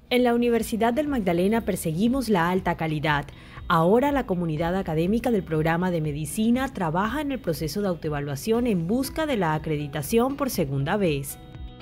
En la Universidad del Magdalena perseguimos la alta calidad. Ahora la comunidad académica del programa de medicina trabaja en el proceso de autoevaluación en busca de la acreditación por segunda vez.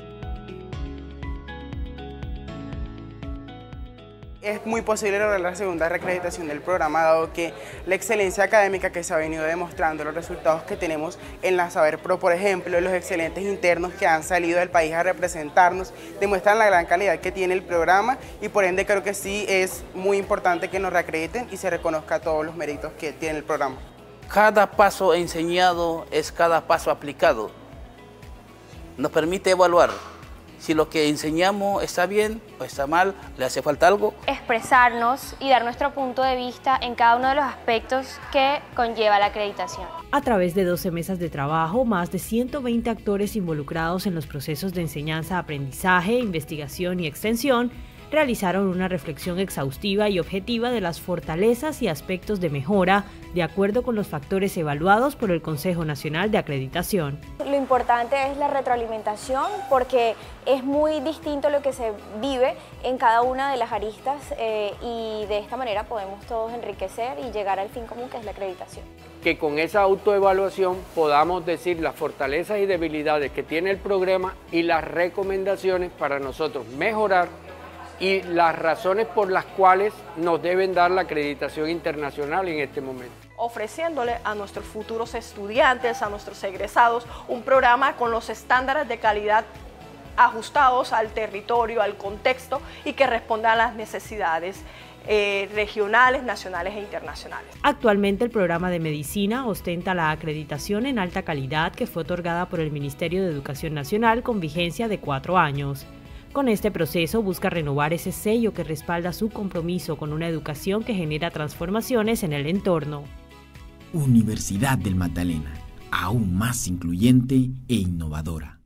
Es muy posible lograr la segunda reacreditación del programa, dado que la excelencia académica que se ha venido demostrando, los resultados que tenemos en la Saber Pro, por ejemplo, los excelentes internos que han salido del país a representarnos, demuestran la gran calidad que tiene el programa y por ende creo que sí es muy importante que nos reacrediten y se reconozca todos los méritos que tiene el programa. Cada paso enseñado es cada paso aplicado. Nos permite evaluar si lo que enseñamos está bien o está mal, le hace falta algo. Expresarnos y dar nuestro punto de vista en cada uno de los aspectos que conlleva la acreditación. A través de 12 mesas de trabajo, más de 120 actores involucrados en los procesos de enseñanza, aprendizaje, investigación y extensión, realizaron una reflexión exhaustiva y objetiva de las fortalezas y aspectos de mejora de acuerdo con los factores evaluados por el Consejo Nacional de Acreditación. Lo importante es la retroalimentación porque es muy distinto lo que se vive en cada una de las aristas y de esta manera podemos todos enriquecer y llegar al fin común que es la acreditación. Que con esa autoevaluación podamos decir las fortalezas y debilidades que tiene el programa y las recomendaciones para nosotros mejorar y las razones por las cuales nos deben dar la acreditación internacional en este momento. Ofreciéndole a nuestros futuros estudiantes, a nuestros egresados, un programa con los estándares de calidad ajustados al territorio, al contexto y que responda a las necesidades regionales, nacionales e internacionales. Actualmente el programa de medicina ostenta la acreditación en alta calidad que fue otorgada por el Ministerio de Educación Nacional con vigencia de 4 años. Con este proceso busca renovar ese sello que respalda su compromiso con una educación que genera transformaciones en el entorno. Universidad del Magdalena, aún más incluyente e innovadora.